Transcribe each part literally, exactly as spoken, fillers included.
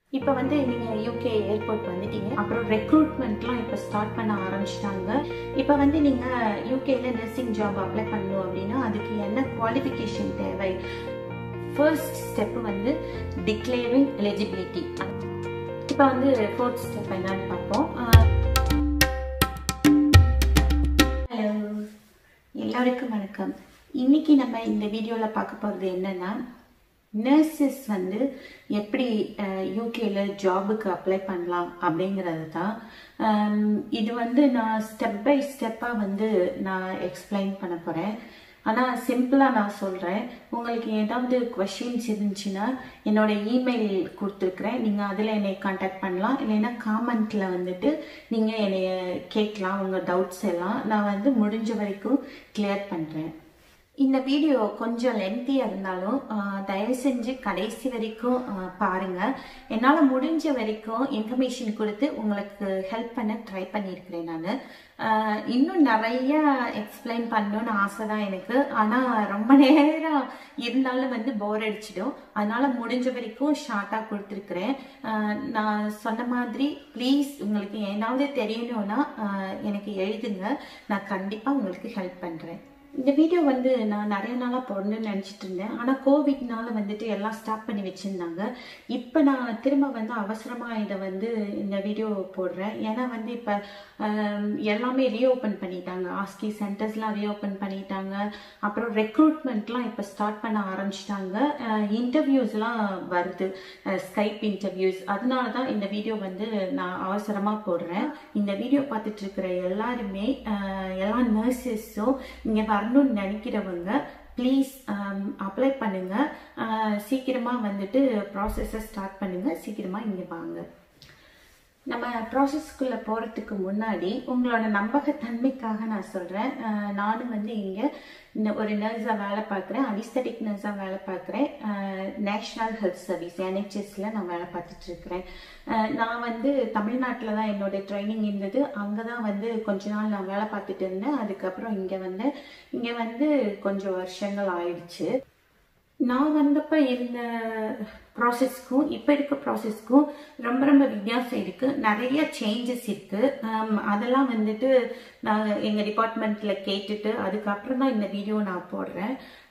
இப்போ வந்து நீங்கள் யூகே ஏர்போர்ட் வந்துட்டீங்க. அப்புறம் ரெக்ரூட்மெண்ட்லாம் இப்போ ஸ்டார்ட் பண்ண ஆரம்பிச்சிட்டாங்க. இப்போ வந்து நீங்கள் யூகேல நர்சிங் ஜாப் அப்ளை பண்ணணும் அப்படின்னா அதுக்கு என்ன குவாலிஃபிகேஷன் தேவை? ஃபர்ஸ்ட் ஸ்டெப் வந்து டிக்ளேரிங் எலிஜிபிலிட்டி. இப்போ வந்து ஃபோர்த் ஸ்டெப் என்னன்னு பார்ப்போம். ஹலோ, எல்லாருக்கும் வணக்கம். இன்னைக்கு நம்ம இந்த வீடியோவில் பார்க்க போகிறது என்னன்னா, நர்சஸ் வந்து எப்படி யூகேல ஜாபுக்கு அப்ளை பண்ணலாம் அப்படிங்கிறது தான். இது வந்து நான் ஸ்டெப் பை ஸ்டெப்பாக வந்து நான் எக்ஸ்பிளைன் பண்ண போகிறேன். ஆனால் சிம்பிளாக நான் சொல்கிறேன். உங்களுக்கு ஏதாவது கொஷின்ஸ் இருந்துச்சுன்னா என்னோட இமெயில் கொடுத்துருக்குறேன், நீங்கள் அதில் என்னை காண்டாக்ட் பண்ணலாம். இல்லைன்னா காமெண்ட்டில் வந்துட்டு நீங்கள் என்னை கேட்கலாம். உங்கள் டவுட்ஸ் எல்லாம் நான் வந்து முடிஞ்ச வரைக்கும் கிளியர் பண்ணுறேன். இந்த வீடியோ கொஞ்சம் லென்த்தியாக இருந்தாலும் தயவு செஞ்சு கடைசி வரைக்கும் பாருங்கள். என்னால் முடிஞ்ச வரைக்கும் இன்ஃபர்மேஷன் கொடுத்து உங்களுக்கு ஹெல்ப் பண்ண ட்ரை பண்ணியிருக்கிறேன். நான் இன்னும் நிறைய எக்ஸ்பிளைன் பண்ணணும்னு ஆசை தான் எனக்கு. ஆனால் ரொம்ப நேரம் இருந்தாலும் வந்து போர் அடிச்சிடும். அதனால் முடிஞ்ச வரைக்கும் ஷார்ட்டாக கொடுத்துருக்குறேன். நான் சொன்ன மாதிரி ப்ளீஸ் உங்களுக்கு ஏதாவது தெரியணும்னா எனக்கு எழுதுங்க, நான் கண்டிப்பாக உங்களுக்கு ஹெல்ப் பண்ணுறேன். இந்த வீடியோ வந்து நான் நிறைய நாளாக போடணும்னு நினச்சிட்டு இருந்தேன். ஆனால் கோவிட்னால வந்துட்டு எல்லாம் ஸ்டாப் பண்ணி வச்சுருந்தாங்க. இப்போ நான் திரும்ப வந்து அவசரமாக இதை வந்து இந்த வீடியோ போடுறேன். ஏன்னா வந்து இப்போ எல்லாமே ரீஓப்பன் பண்ணிட்டாங்க. ஆஸ்கி சென்டர்ஸ்லாம் ரீஓப்பன் பண்ணிட்டாங்க. அப்புறம் ரெக்ரூட்மெண்ட்லாம் இப்போ ஸ்டார்ட் பண்ண ஆரம்பிச்சிட்டாங்க. இன்டர்வியூஸ்லாம் வருது, ஸ்கைப் இன்டர்வியூஸ். அதனால தான் இந்த வீடியோ வந்து நான் அவசரமாக போடுறேன். இந்த வீடியோ பார்த்துட்டு இருக்கிற எல்லாருமே, எல்லா நர்சஸும் இங்கே வரணும்னு நினைக்கிறவங்க ப்ளீஸ் அப்ளை பண்ணுங்க. சீக்கிரமாக வந்துட்டு ப்ராசஸை ஸ்டார்ட் பண்ணுங்க. சீக்கிரமாக இங்கே வாங்க. நம்ம ப்ராசஸ்க்குள்ளே போகிறதுக்கு முன்னாடி உங்களோட நம்பகத்தன்மைக்காக நான் சொல்கிறேன். நானும் வந்து இங்கே ஒரு நர்ஸாக வேலை பார்க்குறேன், அனிஸ்தட்டிக் நர்ஸாக வேலை பார்க்குறேன். நேஷ்னல் ஹெல்த் சர்வீஸ் என்ஹெச்எஸில் நான் வேலை பார்த்துட்ருக்கிறேன். நான் வந்து தமிழ்நாட்டில் தான் என்னோட ட்ரைனிங் இருந்தது. அங்கே தான் வந்து கொஞ்ச நாள் நான் வேலை பார்த்துட்டு இருந்தேன். அதுக்கப்புறம் இங்கே வந்தேன். இங்கே வந்து கொஞ்சம் வருஷங்கள் ஆயிடுச்சு. நான் வந்தப்போ இருந்த ப்ராசஸ்க்கும் இப்போ இருக்க ப்ராசஸ்க்கும் ரொம்ப ரொம்ப வித்தியாசம் இருக்குது. நிறைய சேஞ்சஸ் இருக்குது. அதெல்லாம் வந்துட்டு நான் எங்கள் டிபார்ட்மெண்ட்டில் கேட்டுட்டு அதுக்கப்புறம் தான் இந்த வீடியோ நான் போடுறேன்.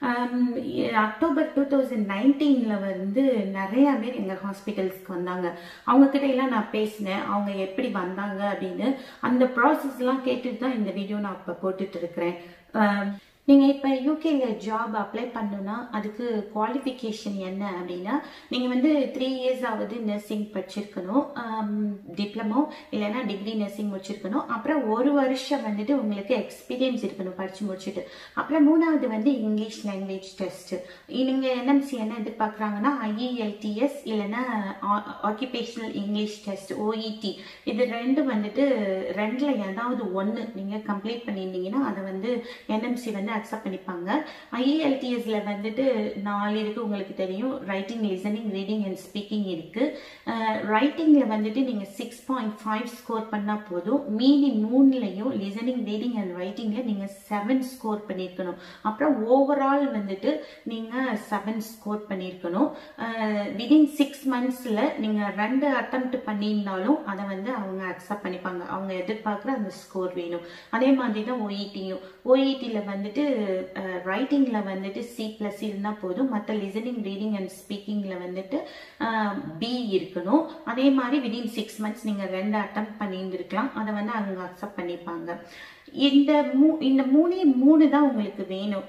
அக்டோபர் டூ தௌசண்ட் நைன்டீனில் வந்து நிறையா பேர் எங்கள் ஹாஸ்பிட்டல்ஸ்க்கு வந்தாங்க. அவங்கக்கிட்ட எல்லாம் நான் பேசினேன், அவங்க எப்படி வந்தாங்க அப்படின்னு. அந்த ப்ராசஸ்லாம் கேட்டுட்டு தான் இந்த வீடியோ நான் இப்போ போட்டுட்டு இருக்கிறேன். நீங்கள் இப்போ யூகேல ஜாப் அப்ளை பண்ணணுன்னா அதுக்கு குவாலிஃபிகேஷன் என்ன அப்படின்னா, நீங்கள் வந்து த்ரீ இயர்ஸ் ஆகுது நர்சிங் படிச்சிருக்கணும், டிப்ளமோ இல்லைன்னா டிகிரி நர்சிங் முடிச்சிருக்கணும். அப்புறம் ஒரு வருஷம் வந்துட்டு உங்களுக்கு எக்ஸ்பீரியன்ஸ் இருக்கணும் படித்து முடிச்சுட்டு. அப்புறம் மூணாவது வந்து இங்கிலீஷ் லாங்குவேஜ் டெஸ்ட்டு. நீங்கள் என்எம்சி என்ன எதிர்பார்க்குறாங்கன்னா ஐஇஎல்டிஎஸ் இல்லைன்னா ஆக்குபேஷனல் இங்கிலீஷ் டெஸ்ட் ஓஇடி. இது ரெண்டு வந்துட்டு ரெண்டில் ஏதாவது ஒன்று நீங்கள் கம்ப்ளீட் பண்ணியிருந்தீங்கன்னா அதை வந்து என்எம்சி வந்து அக்செப்ட் பண்ணிப்பாங்க. ஐஇஎல்டிஎஸ்ல வந்துட்டு நாலு இருக்கு, உங்களுக்கு தெரியும். Writing, listening, reading and speaking இருக்கு. ரைட்டிங்ல வந்துட்டு நீங்க சிக்ஸ் பாயிண்ட் ஃபைவ் ஸ்கோர் பண்ணா போதும். மீதி மூணுலையும் லிசனிங், ரீடிங் அண்ட் ரைட்டிங்ல நீங்க செவன் ஸ்கோர் பண்ணிருக்கணும். அப்புறம் ஓவரால் வந்துட்டு நீங்க செவன் ஸ்கோர் பண்ணிருக்கணும். விதின் சிக்ஸ் மந்த்ஸ்ல நீங்க ரெண்டு அட்டெம்ப்ட் பண்ணியிருந்தாலும் அதை வந்து அவங்க அக்செப்ட் பண்ணிப்பாங்க. அவங்க எதிர்பார்க்குற அந்த ஸ்கோர் வேணும். அதே மாதிரி தான் ஓஇடியும். ஓஇடியில் வந்துட்டு ரைட்டிங்ல வந்துட்டு சி பிளஸ் இருந்தால் போதும். மற்ற லிசனிங், ரீடிங் அண்ட் ஸ்பீக்கிங்ல வந்துட்டு பி இருக்கணும். அதே மாதிரி விதின் சிக்ஸ் மந்த்ஸ் நீங்கள் ரெண்டு அட்டம் பண்ணியிருந்துருக்கலாம். அதை வந்து அவங்க அக்செப்ட் பண்ணிப்பாங்க. இந்த மூ இந்த மூணே மூணு தான் உங்களுக்கு வேணும்.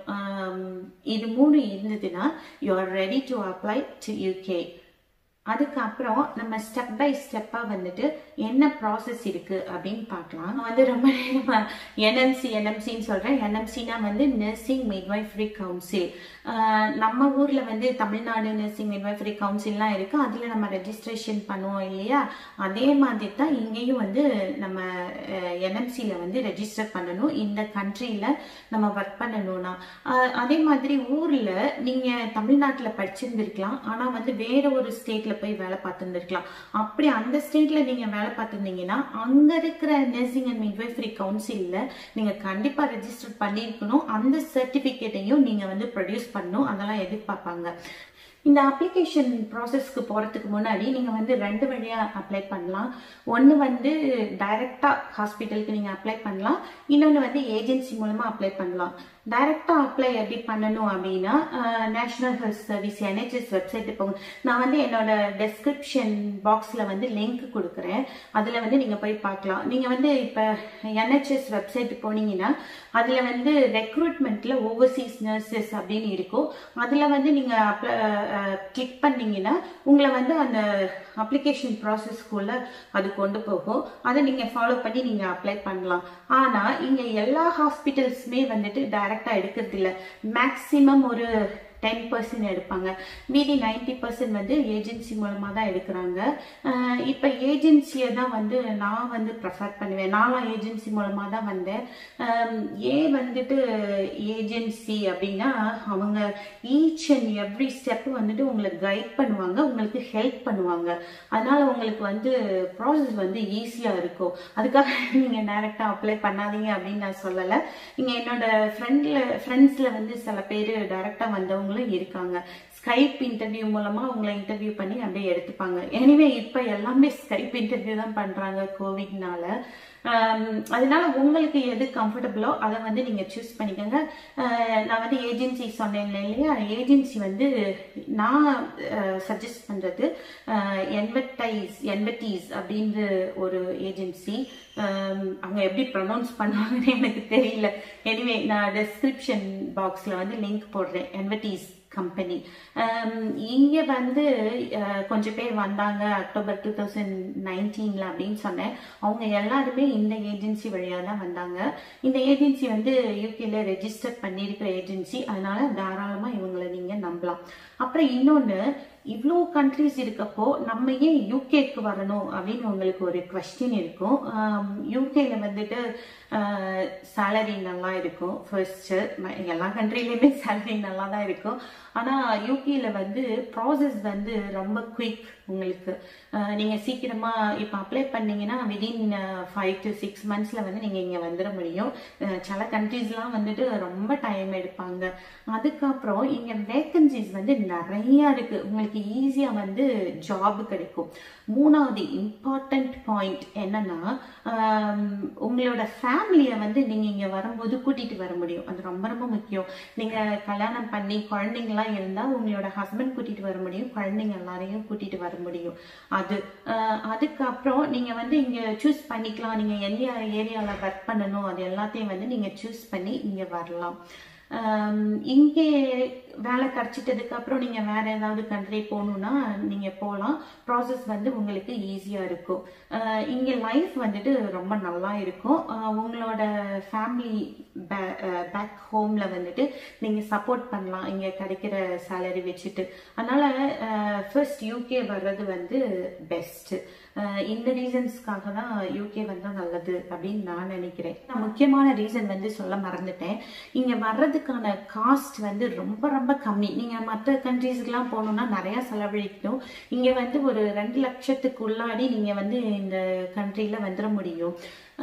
இது மூணு இருந்ததுன்னா you are ready to apply to UK. அதுக்கப்புறம் நம்ம ஸ்டெப் பை ஸ்டெப்பாக வந்துட்டு என்ன ப்ராசஸ் இருக்குது அப்படின்னு பார்க்கலாம். வந்து ரொம்ப நேரம் என்எம்சி என்எம்சின்னு சொல்கிறேன். என்எம்சினா வந்து நர்சிங் மிட்வைஃபரி கவுன்சில். நம்ம ஊரில் வந்து தமிழ்நாடு நர்சிங் மிட்வைஃபரி கவுன்சில்லாம் இருக்குது. அதில் நம்ம ரெஜிஸ்ட்ரேஷன் பண்ணுவோம் இல்லையா? அதே மாதிரி தான் இங்கேயும் வந்து நம்ம என்எம்சியில் வந்து ரெஜிஸ்டர் பண்ணணும். இந்த கண்ட்ரியில் நம்ம ஒர்க் பண்ணணும்னா அதே மாதிரி ஊரில் நீங்கள் தமிழ்நாட்டில் படிச்சிருந்துருக்கலாம், ஆனால் வந்து வேற ஒரு ஸ்டேட்டில் போய் வேலை பார்த்துருந்துருக்கலாம். அப்படி அந்த ஸ்டேட்ல நீங்க வேலை பார்த்துருந்தீங்கன்னா அங்க இருக்கிற நர்சிங் அண்ட் மிட்வைஃபரி கவுன்சில்ல நீங்க கண்டிப்பா ரெஜிஸ்டர் பண்ணியிருக்கணும். அந்த சர்டிபிகேட்டையும் நீங்க வந்து ப்ரொடியூஸ் பண்ணணும். அதெல்லாம் எதிர்பார்ப்பாங்க. இந்த அப்ளிகேஷன் ப்ராசஸ்க்கு போகிறதுக்கு முன்னாடி நீங்கள் வந்து ரெண்டு வழியாக அப்ளை பண்ணலாம். ஒன்று வந்து டைரெக்டாக ஹாஸ்பிட்டலுக்கு நீங்கள் அப்ளை பண்ணலாம், இன்னொன்று வந்து ஏஜென்சி மூலமாக அப்ளை பண்ணலாம். டைரெக்டாக அப்ளை எப்படி பண்ணணும் அப்படின்னா national health service NHS website போங்க. நான் வந்து என்னோட டெஸ்கிரிப்ஷன் பாக்ஸில் வந்து லிங்க் கொடுக்குறேன், அதில் வந்து நீங்கள் போய் பார்க்கலாம். நீங்கள் வந்து இப்போ என்ஹெச்எஸ் வெப்சைட்டு போனீங்கன்னா அதில் வந்து ரெக்ரூட்மெண்ட்டில் ஓவர்சீஸ் நர்சஸ் அப்படின்னு இருக்கும். அதில் வந்து நீங்கள் அப்ளை கிளிக் பண்ணீங்கன்னா உங்களை வந்து அந்த அப்ளிகேஷன் ப்ராசஸ்க்குள்ள அது கொண்டு போகும். அதை நீங்கள் ஃபாலோ பண்ணி நீங்கள் அப்ளை பண்ணலாம். ஆனால் இங்கே எல்லா ஹாஸ்பிட்டல்ஸுமே வந்துட்டு டைரெக்டாக எடுக்கிறது இல்லை. மேக்ஸிமம் ஒரு டென் பர்சன்ட் எடுப்பாங்க, மீதி நைன்டி பர்சன்ட் வந்து ஏஜென்சி மூலமாக தான் எடுக்கிறாங்க. இப்போ ஏஜென்சியை தான் வந்து நான் வந்து ப்ரிஃபர் பண்ணுவேன். நானும் ஏஜென்சி மூலமாக தான் வந்தேன். ஏன் வந்துட்டு ஏஜென்சி அப்படின்னா அவங்க ஈச் அண்ட் எவ்ரி ஸ்டெப் வந்துட்டு உங்களுக்கு கைட் பண்ணுவாங்க, உங்களுக்கு ஹெல்ப் பண்ணுவாங்க. அதனால உங்களுக்கு வந்து ப்ராசஸ் வந்து ஈஸியாக இருக்கும். அதுக்காக நீங்கள் டைரெக்டாக அப்ளை பண்ணாதீங்க அப்படின்னு நான் சொல்லலை. இங்கே என்னோட ஃப்ரெண்டில் ஃப்ரெண்ட்ஸில் வந்து சில பேர் டைரெக்டாக வந்தவங்க இருக்காங்க. ஸ்கைப் இன்டர்வியூ மூலமா உங்களை இன்டர்வியூ பண்ணி அப்படியே எடுத்துப்பாங்க. எனிவே இப்ப எல்லாமே ஸ்கைப் இன்டர்வியூ தான் பண்றாங்க கோவிட்னால. அதனால உங்களுக்கு எது கம்ஃபர்டபுளோ அதை வந்து நீங்க சூஸ் பண்ணிக்கோங்க. நான் வந்து ஏஜென்சி சொன்னேன் இல்லையா, ஏஜென்சி வந்து நான் சஜஸ்ட் பண்றது என்வெட்டைஸ் என்வெட்டீஸ் அப்படின்ற ஒரு ஏஜென்சி. அவங்க எப்படி ப்ரொனவுன்ஸ் பண்ணுவாங்கன்னு எனக்கு தெரியல. எனிவே நான் டெஸ்கிரிப்ஷன் பாக்ஸ்ல வந்து லிங்க் போடுறேன். என்வெட்டீஸ் கம்பெனி. இங்கே வந்து கொஞ்சம் பேர் வந்தாங்க அக்டோபர் டூ தௌசண்ட் நைன்டீன்ல அப்படின்னு சொன்னேன். அவங்க எல்லாருமே இந்த ஏஜென்சி வழியாக தான் வந்தாங்க. இந்த ஏஜென்சி வந்து யூகேல ரெஜிஸ்டர் பண்ணியிருக்கிற ஏஜென்சி, அதனால தாராளமா இவங்களை நீங்க நம்பலாம். அப்புறம் இன்னொன்று, இவ்வளோ கண்ட்ரிஸ் இருக்கப்போ நம்ம ஏன் யூகேக்கு வரணும் அப்படின்னு உங்களுக்கு ஒரு கொஸ்டின் இருக்கும். யூகேல வந்துட்டு சேலரி நல்லா இருக்கும். ஃபர்ஸ்ட் எல்லா கண்ட்ரிலையுமே சேலரி நல்லா தான் இருக்கும். ஆனால் யூகேல வந்து ப்ராசஸ் வந்து ரொம்ப குயிக். உங்களுக்கு நீங்கள் சீக்கிரமாக இப்போ அப்ளை பண்ணீங்கன்னா விதின் ஃபைவ் டு சிக்ஸ் மந்த்ஸில் வந்து நீங்கள் இங்கே வந்துட முடியும். சில கண்ட்ரீஸ்லாம் வந்துட்டு ரொம்ப டைம் எடுப்பாங்க. அதுக்கப்புறம் இங்கே வேக்கன்சிஸ் வந்து நிறையா இருக்குது. உங்களுக்கு ஈஸியாக வந்து ஜாப் கிடைக்கும். மூணாவது இம்பார்ட்டன்ட் பாயிண்ட் என்னன்னா, உங்களோட ஃபேமிலியை வந்து நீங்கள் இங்கே வரும்போது கூட்டிகிட்டு வர முடியும். அது ரொம்ப ரொம்ப முக்கியம். நீங்கள் கல்யாணம் பண்ணி குழந்தைங்களாம் இருந்தால் உங்களோட ஹஸ்பண்ட் கூட்டிகிட்டு வர முடியும், குழந்தைங்க எல்லாரையும் கூட்டிகிட்டு வர முடியும். அது அதுக்கப்புறம் நீங்கள் வந்து இங்கே சூஸ் பண்ணிக்கலாம். நீங்கள் எந்த ஏரியாவில் ஒர்க் பண்ணணும் அது எல்லாத்தையும் வந்து நீங்கள் சூஸ் பண்ணி இங்கே வரலாம். இங்கே வேலை கிடைச்சிட்டதுக்கு அப்புறம் நீங்க வேற ஏதாவது கண்ட்ரி போகணும்னா நீங்க போகலாம். ப்ராசஸ் வந்து உங்களுக்கு ஈஸியா இருக்கும். இங்க லைஃப் வந்துட்டு ரொம்ப நல்லா இருக்கும். உங்களோட ஃபேமிலி பேக் ஹோம்ல வந்துட்டு நீங்க சப்போர்ட் பண்ணலாம் இங்க கிடைக்கிற சேலரி வச்சுட்டு. அதனால ஃபர்ஸ்ட் யூகே வர்றது வந்து பெஸ்ட். இந்த ரீசன்ஸ்க்காக தான் யூகே வந்தா நல்லது அப்படின்னு நான் நினைக்கிறேன். நான் முக்கியமான ரீசன் வந்து சொல்ல மறந்துட்டேன். இங்க வர்றதுக்கான காஸ்ட் வந்து ரொம்ப ரொம்ப கம்மி. நீங்க மற்ற கண்ட்ரீஸ்க்குலாம் போகணும்னா நிறைய செலவழிக்கணும். இங்க வந்து ஒரு ரெண்டு லட்சத்துக்கு உள்ளாடி நீங்க வந்து இந்த கண்ட்ரில வந்துட முடியும்.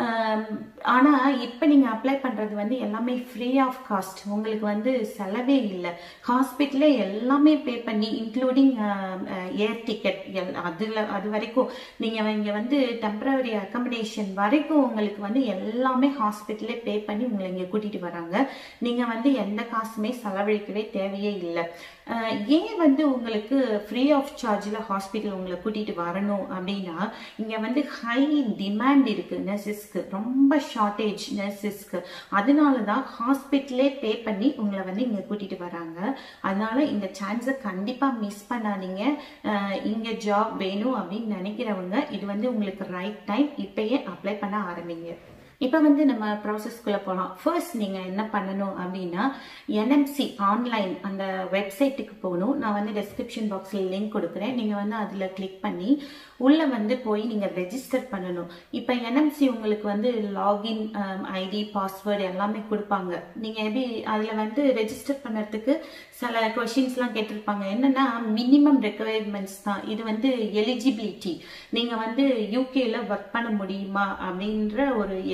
ஆனா இப்ப நீங்க அப்ளை பண்றது வந்து எல்லாமே ஃப்ரீ ஆஃப் காஸ்ட். உங்களுக்கு வந்து செலவே இல்லை. ஹாஸ்பிட்டலே எல்லாமே பே பண்ணி இன்க்ளூடிங் ஏர் டிக்கெட் அதுல அது வரைக்கும் நீங்க இங்க வந்து டெம்பரரி அக்கமடேஷன் வரைக்கும் உங்களுக்கு வந்து எல்லாமே ஹாஸ்பிட்டலே பே பண்ணி உங்களை இங்க கூட்டிட்டு வராங்க. நீங்க வந்து எந்த காசுமே செலவழிக்கவே தேவையே இல்லை. ஏன் வந்து உங்களுக்கு ஃப்ரீ ஆஃப் சார்ஜில் ஹாஸ்பிட்டல் உங்களை கூட்டிட்டு வரணும் அப்படின்னா, இங்க வந்து ஹை டிமாண்ட் இருக்கு நர்சஸ்க்கு, ரொம்ப ஷார்டேஜ் நர்சஸ்க்கு. அதனால தான் ஹாஸ்பிட்டலே பே பண்ணி உங்களை வந்து இங்க கூட்டிட்டு வராங்க. அதனால இந்த சான்ஸை கண்டிப்பா மிஸ் பண்ணாதீங்க. இங்க ஜாப் வேணும் அப்படின்னு நினைக்கிறவங்க இது வந்து உங்களுக்கு ரைட் டைம். இப்பயே அப்ளை பண்ண ஆரம்பிங்க. இப்போ வந்து நம்ம ப்ராசஸ்க்குள்ளே போகலாம். ஃபர்ஸ்ட் நீங்கள் என்ன பண்ணணும் அப்படின்னா, என்எம்சி ஆன்லைன் அந்த வெப்சைட்டுக்கு போகணும். நான் வந்து டெஸ்கிரிப்ஷன் பாக்ஸில் லிங்க் கொடுக்குறேன். நீங்கள் வந்து அதில் கிளிக் பண்ணி உள்ளே வந்து போய் நீங்கள் ரெஜிஸ்டர் பண்ணணும். இப்போ என்எம்சி உங்களுக்கு வந்து லாகின் ஐடி பாஸ்வேர்டு எல்லாமே கொடுப்பாங்க. நீங்கள் எப்படி அதில் வந்து ரெஜிஸ்டர் பண்ணுறதுக்கு சில கொஷின்ஸ்லாம் கேட்டிருப்பாங்க. என்னென்னா மினிமம் ரெக்குவயர்மெண்ட்ஸ் தான். இது வந்து எலிஜிபிலிட்டி, நீங்கள் வந்து யூகேல ஒர்க் பண்ண முடியுமா அப்படின்ற ஒரு எலி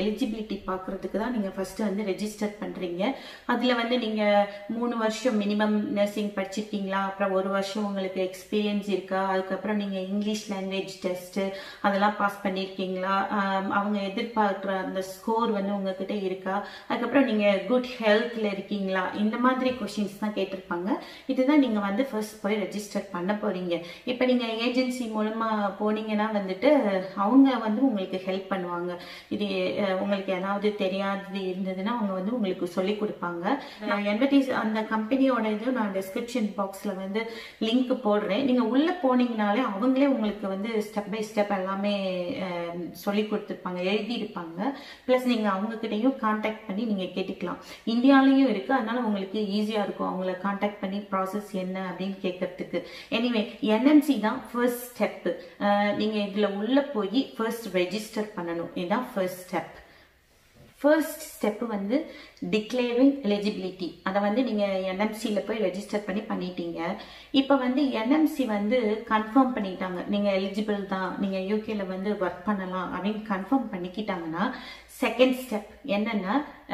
எலிஜிபிலிட்டி பார்க்கறதுக்கு தான் நீங்கள் ஃபர்ஸ்ட் வந்து ரெஜிஸ்டர் பண்ணுறீங்க. அதில் வந்து நீங்கள் மூணு வருஷம் மினிமம் நர்சிங் படிச்சிருக்கீங்களா, அப்புறம் ஒரு வருஷம் உங்களுக்கு எக்ஸ்பீரியன்ஸ் இருக்கா, அதுக்கப்புறம் நீங்கள் இங்கிலீஷ் லாங்குவேஜ் டெஸ்ட்டு அதெல்லாம் பாஸ் பண்ணியிருக்கீங்களா, அவங்க எதிர்பார்க்குற அந்த ஸ்கோர் வந்து உங்ககிட்ட இருக்கா, அதுக்கப்புறம் நீங்கள் குட் ஹெல்த்தில் இருக்கீங்களா, இந்த மாதிரி கொஷின்ஸ் தான் கேட்டிருப்பாங்க. இதுதான் நீங்கள் வந்து ஃபர்ஸ்ட் போய் ரெஜிஸ்டர் பண்ண போகிறீங்க. இப்போ நீங்கள் ஏஜென்சி மூலமாக போனீங்கன்னா வந்துட்டு அவங்க வந்து உங்களுக்கு ஹெல்ப் பண்ணுவாங்க. இது உங்களுக்கு ஏதாவது தெரியாதது இருந்ததுன்னா அவங்க வந்து உங்களுக்கு சொல்லி கொடுப்பாங்க. என்வெட்டிஸ் அந்த கம்பெனியோட இது நான் டிஸ்கிரிப்ஷன் பாக்ஸில் வந்து லிங்க் போடுறேன். நீங்கள் உள்ளே போனீங்கனாலே அவங்களே உங்களுக்கு வந்து ஸ்டெப் பை ஸ்டெப் எல்லாமே சொல்லி கொடுத்துருப்பாங்க, எழுதியிருப்பாங்க. ப்ளஸ் நீங்கள் அவங்கக்கிட்டையும் கான்டாக்ட் பண்ணி நீங்கள் கேட்டுக்கலாம். இந்தியாவிலையும் இருக்குது, அதனால உங்களுக்கு ஈஸியாக இருக்கும் அவங்கள கான்டாக்ட் பண்ணி ப்ராசஸ் என்ன அப்படின்னு கேட்கறதுக்கு. எனிவே என்எம்சி தான் ஃபர்ஸ்ட் ஸ்டெப்பு. நீங்கள் இதில் உள்ளே போய் ஃபர்ஸ்ட் ரெஜிஸ்டர் பண்ணணும். இதுதான் ஃபர்ஸ்ட் ஸ்டெப். ஃபர்ஸ்ட் ஸ்டெப்பு வந்து டிக்ளேரிங் எலிஜிபிலிட்டி. அதை வந்து நீங்கள் என்எம்சியில் போய் ரெஜிஸ்டர் பண்ணி பண்ணிட்டீங்க. இப்போ வந்து என்எம்சி வந்து கன்ஃபார்ம் பண்ணிட்டாங்க நீங்கள் எலிஜிபிள் தான், நீங்கள் யூகேல வந்து ஒர்க் பண்ணலாம் அப்படின்னு கன்ஃபார்ம் பண்ணிக்கிட்டாங்கன்னா செகண்ட் ஸ்டெப் என்னன்னா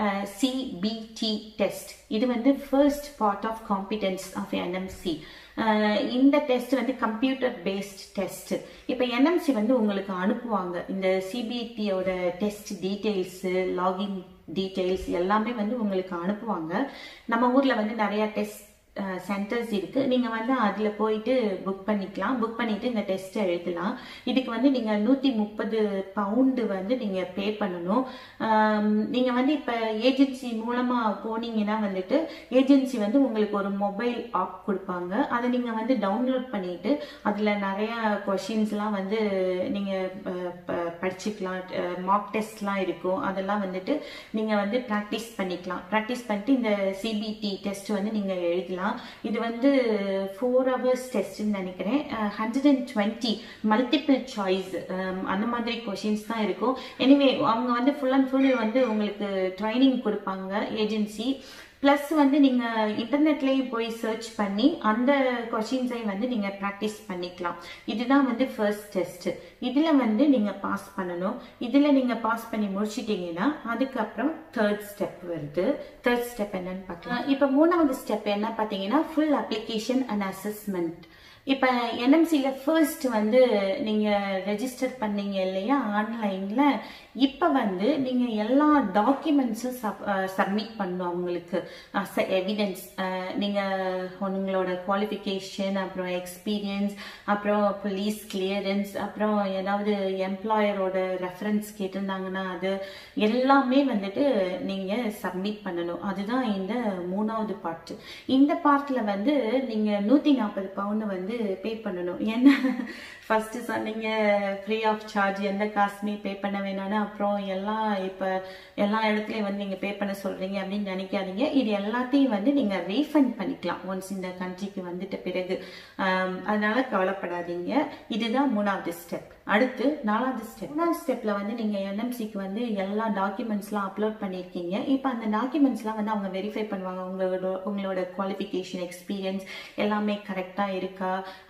சிபிடி டெஸ்ட். இது வந்து first part of competence of NMC. இந்த டெஸ்ட் வந்து கம்ப்யூட்டர் பேஸ்ட் டெஸ்ட். இப்போ என்எம்சி வந்து உங்களுக்கு அனுப்புவாங்க இந்த சிபிடியோட டெஸ்ட் டீட்டெயில்ஸு, லாகின் டீட்டெயில்ஸ் எல்லாமே வந்து உங்களுக்கு அனுப்புவாங்க. நம்ம ஊரில் வந்து நிறையா டெஸ்ட் சென்டர்ஸ் இருக்கு. நீங்க வந்து அதுல போயிட்டு புக் பண்ணிக்கலாம். புக் பண்ணிட்டு இந்த டெஸ்ட் எழுதலாம். இதுக்கு வந்து நீங்க நூத்தி முப்பது பவுண்டு வந்து நீங்க பே பண்ணணும். நீங்க வந்து இப்ப ஏஜென்சி மூலமா போனீங்கன்னா வந்துட்டு ஏஜென்சி வந்து உங்களுக்கு ஒரு மொபைல் ஆப் கொடுப்பாங்க. அதை நீங்க வந்து டவுன்லோட் பண்ணிட்டு அதுல நிறைய கொஷின்ஸ் எல்லாம் வந்து நீங்க படிச்சுக்கலாம். மார்க் டெஸ்ட் எல்லாம் இருக்கும். அதெல்லாம் வந்துட்டு நீங்க வந்து பிராக்டிஸ் பண்ணிக்கலாம். பிராக்டிஸ் பண்ணிட்டு இந்த சிபிடி டெஸ்ட் வந்து நீங்க எழுதலாம். இது வந்து ஃபோர் ஹவர்ஸ் டெஸ்ட்னு நினைக்கிறேன். Hundred and twenty multiple choice அந்த மாதிரி கொஷின்ஸ் தான் இருக்கும். எனிவே அவங்க வந்து ஃபுல் அண்ட் ஃபுல் வந்து உங்களுக்கு ட்ரைனிங் கொடுப்பாங்க ஏஜென்சி. ப்ளஸ் வந்து நீங்கள் இன்டர்நெட்லேயும் போய் சர்ச் பண்ணி அந்த கொஷின்ஸை வந்து நீங்கள் ப்ராக்டிஸ் பண்ணிக்கலாம். இதுதான் வந்து ஃபர்ஸ்ட் டெஸ்ட். இதில் வந்து நீங்கள் பாஸ் பண்ணணும். இதில் நீங்கள் பாஸ் பண்ணி முடிச்சிட்டிங்கன்னா அதுக்கப்புறம் தேர்ட் ஸ்டெப் வருது. தேர்ட் ஸ்டெப் என்னன்னு பார்க்கலாம். இப்போ மூணாவது ஸ்டெப் என்ன பார்த்தீங்கன்னா ஃபுல் அப்ளிகேஷன் அண்ட் அசஸ்மெண்ட். இப்போ என்எம்சியில் ஃபர்ஸ்ட் வந்து நீங்கள் ரெஜிஸ்டர் பண்ணீங்க இல்லையா ஆன்லைனில், இப்போ வந்து நீங்கள் எல்லா டாக்குமெண்ட்ஸும் சப் சப்மிட் பண்ணணும் அவங்களுக்கு அஸ் எவிடன்ஸ். நீங்கள் உங்களோட குவாலிஃபிகேஷன், அப்புறம் எக்ஸ்பீரியன்ஸ், அப்புறம் போலீஸ் கிளியரன்ஸ், அப்புறம் ஏதாவது எம்ப்ளாயரோட ரெஃபரன்ஸ் கேட்டிருந்தாங்கன்னா அது எல்லாமே வந்துட்டு நீங்கள் சப்மிட் பண்ணணும். அதுதான் இந்த மூணாவது பார்ட். இந்த பார்ட்டில் வந்து நீங்கள் நூற்றி நாற்பது பவுண்டு வந்து பே பண்ணணும். என்ன ஃபர்ஸ்ட் சொன்னீங்க ஃப்ரீ ஆஃப் சார்ஜ், எந்த காசுமே பே பண்ண வேணான்னு, அப்புறம் எல்லாம் இப்போ எல்லா இடத்துலையும் வந்து நீங்கள் பே பண்ண சொல்றீங்க அப்படின்னு நினைக்காதீங்க. இது எல்லாத்தையும் வந்து நீங்கள் ரீஃபண்ட் பண்ணிக்கலாம் ஒன்ஸ் இந்த கண்ட்ரிக்கு வந்துட்ட பிறகு. அதனால கவலைப்படாதீங்க. இதுதான் மூணாவது ஸ்டெப். அடுத்து நாலாவது ஸ்டெப். மூணாவது ஸ்டெப்ல வந்து நீங்க என்எம்சிக்கு வந்து எல்லா டாக்குமெண்ட்ஸ்லாம் அப்லோட் பண்ணியிருக்கீங்க. இப்போ அந்த டாக்குமெண்ட்ஸ்லாம் வந்து அவங்க வெரிஃபை பண்ணுவாங்க. உங்களோட உங்களோட குவாலிஃபிகேஷன், எக்ஸ்பீரியன்ஸ் எல்லாமே கரெக்டாக இருக்கா,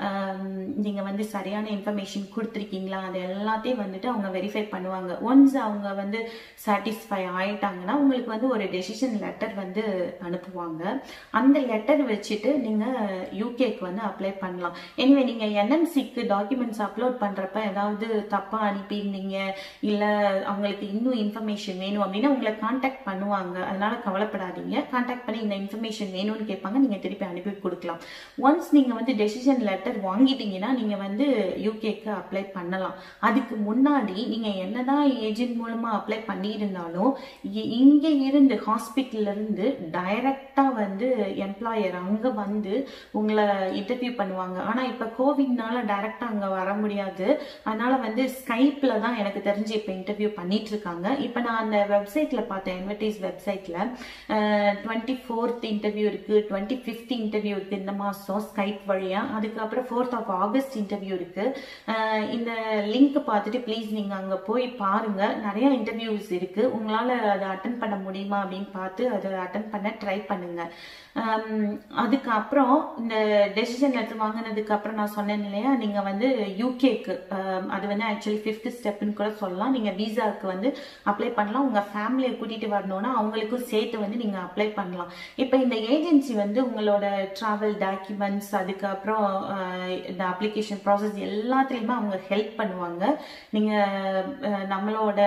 நீங்க வந்து சரியான இன்ஃபர்மேஷன் கொடுத்துருக்கீங்களா, அது எல்லாத்தையும் வந்துட்டு அவங்க வெரிஃபை பண்ணுவாங்க. ஒன்ஸ் அவங்க வந்து சாட்டிஸ்ஃபை ஆயிட்டாங்கன்னா உங்களுக்கு வந்து ஒரு டெசிஷன் லெட்டர் வந்து அனுப்புவாங்க. அந்த லெட்டர் வச்சுட்டு நீங்க யூகேக்கு வந்து அப்ளை பண்ணலாம். எனிவே நீங்க என்எம்சிக்கு டாக்குமெண்ட்ஸ் அப்லோட் பண்றப்ப ஏதாவது தப்பா அனுப்பியிருந்தீங்க, இல்ல அவங்களுக்கு இன்னும் இன்ஃபர்மேஷன் வேணும் அப்படின்னா உங்களை கான்டாக்ட் பண்ணுவாங்க. அதனால கவலைப்படாதீங்க. கான்டாக்ட் பண்ணி இந்த இன்ஃபர்மேஷன் வேணும்னு கேட்பாங்க, நீங்க திருப்பி அனுப்பி கொடுக்கலாம். ஒன்ஸ் நீங்க வந்து டெசிஷன் லெட்டர் வாங்கிட்டீங்கன்னா நீங்க வந்து யூகேக்கு அப்ளை பண்ணலாம். அதுக்கு முன்னாடி நீங்க என்னதான் ஏஜென்ட் மூலமா அப்ளை பண்ணியிருந்தாலும் இங்க இருந்து ஹாஸ்பிட்டல்ல இருந்து டைரக்டா வந்து எம்ப்ளாயர் அங்க வந்து உங்களை இன்டர்வியூ பண்ணுவாங்க. ஆனா இப்ப கோவிட்னால டைரக்டா அங்க வர முடியாது. அதனால வந்து ஸ்கைப்ல தான் எனக்கு தெரிஞ்சு இப்ப இன்டர்வியூ பண்ணிட்டு இருக்காங்க. இப்ப நான் அந்த வெப்சைட்ல பார்த்தேன், என்வெட்டிஸ் வெப்சைட்ல டுவெண்ட்டி ஃபோர்த் இன்டர்வியூ இருக்கு, டுவெண்ட்டி ஃபிஃப்த் இன்டர்வியூ இருக்கு இந்த மாசம் ஸ்கைப் வழியா. அதுக்கப்புறம் ஃபோர்த் ஆஃப் ஆகஸ்ட் இன்டர்வியூ இருக்கு. இந்த லிங்க் பார்த்துட்டு ப்ளீஸ் நீங்கள் அங்கே போய் பாருங்கள். நிறைய இன்டர்வியூஸ் இருக்குது. உங்களால் அதை அட்டன் பண்ண முடியுமா அப்படின்னு பார்த்து அதை அட்டன் பண்ண ட்ரை பண்ணுங்கள். அதுக்கப்புறம் இந்த டெசிஷன் லெட்டர் வாங்கினதுக்கு அப்புறம் நான் சொன்னேன் இல்லையா, நீங்கள் வந்து யூகேக்கு அது வந்து ஆக்சுவலி ஃபிஃப்த் ஸ்டெப்னு கூட சொல்லலாம். நீங்கள் வீசாவுக்கு வந்து அப்ளை பண்ணலாம். உங்கள் ஃபேமிலியை கூட்டிகிட்டு வரணும்னா அவங்களுக்கும் சேர்த்து வந்து நீங்கள் அப்ளை பண்ணலாம். இப்போ இந்த ஏஜென்சி வந்து உங்களோட ட்ராவல் டாக்குமெண்ட்ஸ், அதுக்கப்புறம் இந்த அப்ளிகேஷன் ப்ராசஸ் எல்லாத்துலேயுமே அவங்க ஹெல்ப் பண்ணுவாங்க. நீங்கள் நம்மளோட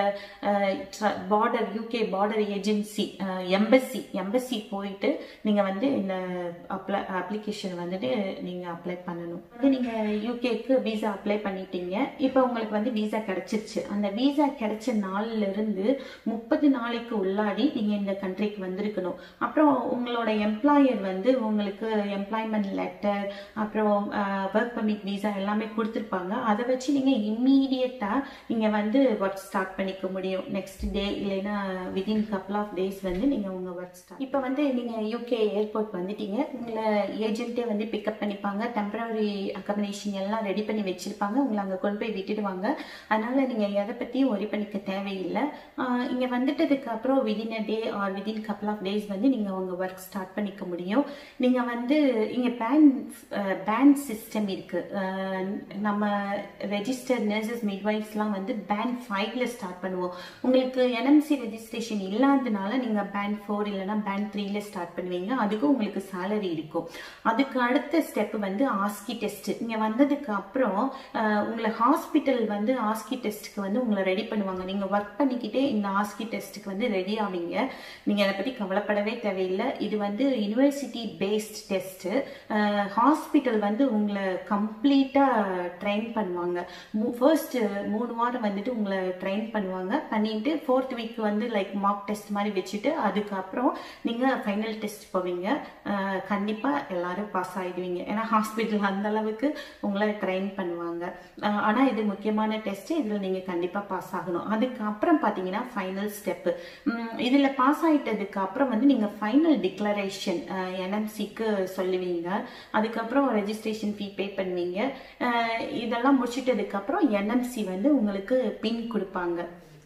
border UK border agency embassy embassy போயிட்டு நீங்கள் வந்து இந்த அப்ளை அப்ளிகேஷன் வந்துட்டு நீங்கள் அப்ளை பண்ணணும். வந்து நீங்கள் யூகேக்கு வீசா அப்ளை பண்ணிட்டீங்க. இப்போ உங்களுக்கு வந்து வீசா கிடைச்சிருச்சு. அந்த வீசா கிடைச்ச நாள்ல இருந்து முப்பது நாளைக்கு உள்ளாடி நீங்கள் இந்த கண்ட்ரிக்கு வந்திருக்கணும். அப்புறம் உங்களோட எம்ப்ளாயர் வந்து உங்களுக்கு எம்ப்ளாய்மெண்ட் லெட்டர், அப்புறம் ஒர்க் பர்மிட் வீசா எல்லாமே கொடுத்துருப்பாங்க. அதை வச்சு நீங்கள் இம்மீடியட்டாக நீங்கள் வந்து ஒர்க் ஸ்டார்ட் பண்ணிக்க முடியும். நெக்ஸ்ட் டே இல்லைன்னா வித்தின் கப்புள் ஆஃப் டேஸ் வந்து நீங்கள் உங்கள் ஒர்க் ஸ்டார்ட். இப்போ வந்து நீங்கள் யூகே ஏர்போர்ட் வந்துட்டீங்க. உங்களை ஏஜென்ட்டே வந்து பிக்கப் பண்ணிப்பாங்க. டெம்பரரி அக்கமடேஷன் எல்லாம் ரெடி பண்ணி வச்சிருப்பாங்க. உங்களை அங்கே கொண்டு போய் விட்டுடுவாங்க. அதனால நீங்கள் எதை பற்றியும் ஒரி பண்ணிக்க தேவையில்லை. இங்கே வந்துட்டதுக்கு அப்புறம் within a day or within couple of days வந்து நீங்கள் உங்கள் ஒர்க் ஸ்டார்ட் பண்ணிக்க முடியும். நீங்கள் வந்து இங்கே பேண்ட் பேண்ட் சிஸ்டம் இருக்குது. நம்ம ரெஜிஸ்டர்ட் நர்சஸ் மிட்வைஃப்ஸ்லாம் வந்து பேண்ட் ஃபைவ்ல ஸ்டார்ட் பண்ணுவோம். உங்களுக்கு என்எம்சி ரெஜிஸ்ட்ரேஷன் இல்லாததுனால நீங்கள் பேண்ட் ஃபோர் இல்லைனா பேண்ட் த்ரீல ஸ்டார்ட் பண்ணுவீங்க. அதுக்கும் உங்களுக்கு சேலரி இருக்கும். அதுக்கு அடுத்த ஸ்டெப் வந்து ஆஸ்கி டெஸ்ட். இங்கே வந்ததுக்கு அப்புறம் உங்களை ஹாஸ்பிட்டல் வந்து ஆஸ்கி டெஸ்ட்டுக்கு வந்து உங்களை ரெடி பண்ணுவாங்க. நீங்கள் ஒர்க் பண்ணிக்கிட்டே இந்த ஆஸ்கி டெஸ்ட்டுக்கு வந்து ரெடி ஆவீங்க. நீங்கள் அதை பற்றி கவலைப்படவே தேவையில்லை. இது வந்து யூனிவர்சிட்டி பேஸ்ட் டெஸ்ட்டு. ஹாஸ்பிட்டல் வந்து உங்களை கம்ப்ளீட்டாக ட்ரெயின் பண்ணுவாங்க. ஃபர்ஸ்ட் மூணு வாரம் வந்துட்டு உங்களை ட்ரெயின் பண்ணுவாங்க. பண்ணிட்டு ஃபோர்த் வீக் வந்து லைக் மார்க் டெஸ்ட் மாதிரி வச்சுட்டு அதுக்கப்புறம் நீங்கள் ஃபைனல் டெஸ்ட் போவீங்க. கண்டிப்பாக எல்லாரும் பாஸ் ஆகிடுவீங்க. ஏன்னா ஹாஸ்பிட்டல் அந்த அளவுக்கு உங்களை ட்ரெயின் பண்ணுவாங்க. ஆனால் இது முக்கியமான டெஸ்ட். இதில் நீங்கள் கண்டிப்பாக பாஸ் ஆகணும். அதுக்கப்புறம் பார்த்தீங்கன்னா ஃபைனல் ஸ்டெப்பு. இதில் பாஸ் ஆகிட்டதுக்கு அப்புறம் வந்து நீங்கள் ஃபைனல் டிக்ளரேஷன் என்எம்சிக்கு சொல்லுவீங்க. அதுக்கப்புறம் ரெஜிஸ்ட்ரேஷன் ஃபீ பே பண்ணுவீங்க. இதெல்லாம் முடிச்சிட்டதுக்கு அப்புறம் என்எம்சி வந்து உங்களுக்கு பின் கொடுப்பாங்க.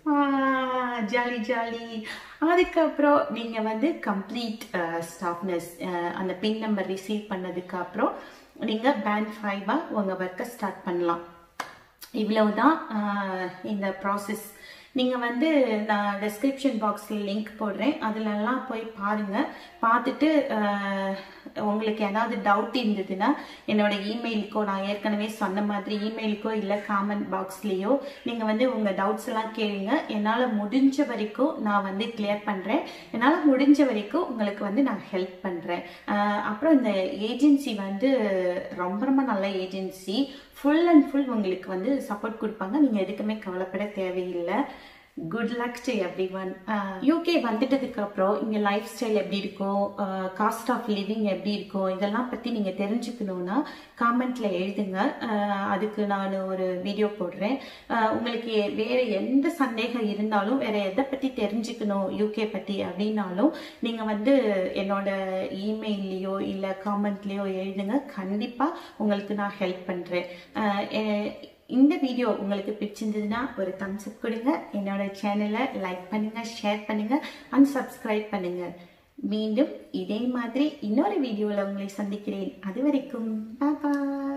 Jolly jolly. அதுக்கப்புறம் நீங்கள் வந்து கம்ப்ளீட் ஸ்டாஃப் நர்ஸ் அந்த பின் நம்பர் ரிசீவ் பண்ணதுக்கு அப்புறம் நீங்கள் பேண்ட் ஃபைவாக உங்கள் ஒர்க்கை ஸ்டார்ட் பண்ணலாம். இவ்வளவுதான் இந்த ப்ராசஸ். நீங்கள் வந்து நான் டெஸ்கிரிப்ஷன் பாக்ஸில் லிங்க் போடுறேன். அதிலெல்லாம் போய் பாருங்கள். பார்த்துட்டு உங்களுக்கு ஏதாவது டவுட் இருந்ததுன்னா என்னோட இமெயிலுக்கோ, நான் ஏற்கனவே சொன்ன மாதிரி இமெயிலுக்கோ இல்லை காமெண்ட் பாக்ஸ்லேயோ நீங்கள் வந்து உங்கள் டவுட்ஸ் எல்லாம் கேளுங்க. என்னால் முடிஞ்ச வரைக்கும் நான் வந்து கிளியர் பண்ணுறேன். என்னால் முடிஞ்ச வரைக்கும் உங்களுக்கு வந்து நான் ஹெல்ப் பண்ணுறேன். அப்புறம் இந்த ஏஜென்சி வந்து ரொம்ப ரொம்ப நல்ல ஏஜென்சி. ஃபுல் அண்ட் ஃபுல் உங்களுக்கு வந்து சப்போர்ட் கொடுப்பாங்க. நீங்கள் எதுக்குமே கவலைப்பட தேவையில்லை. Good luck to everyone. UK வந்துட்டதுக்கு அப்புறம் இங்கே லைஃப் ஸ்டைல் எப்படி இருக்கும், காஸ்ட் ஆஃப் லிவிங் எப்படி இருக்கும், இதெல்லாம் பற்றி நீங்கள் தெரிஞ்சுக்கணுன்னா காமெண்ட்ல எழுதுங்க. அதுக்கு நான் ஒரு வீடியோ போடுறேன். உங்களுக்கு வேறு எந்த சந்தேகம் இருந்தாலும், வேறு எதை பற்றி தெரிஞ்சுக்கணும் யூகே பற்றி அப்படின்னாலும் நீங்கள் வந்து என்னோட இமெயில்லையோ இல்லை காமெண்ட்லேயோ எழுதுங்க. கண்டிப்பாக உங்களுக்கு நான் ஹெல்ப் பண்ணுறேன். இந்த வீடியோ உங்களுக்கு பிடிச்சிருந்ததுன்னா ஒரு தம்ஸ் அப் கொடுங்க. என்னோட சேனலை லைக் பண்ணுங்க, ஷேர் பண்ணுங்க, அண்ட் சப்ஸ்கிரைப் பண்ணுங்க. மீண்டும் இதே மாதிரி இன்னொரு வீடியோவில் உங்களை சந்திக்கிறேன். அது வரைக்கும் பாய்.